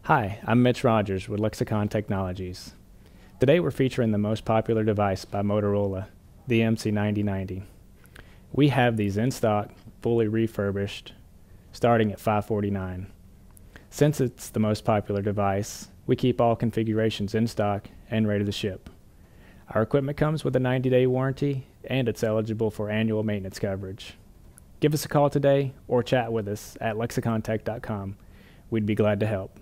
Hi, I'm Mitch Rogers with Lexicon Technologies. Today we're featuring the most popular device by Motorola, the MC9090. We have these in stock, fully refurbished, starting at $549. Since it's the most popular device, we keep all configurations in stock and ready to ship. Our equipment comes with a 90-day warranty and it's eligible for annual maintenance coverage. Give us a call today or chat with us at lexicontech.com. We'd be glad to help.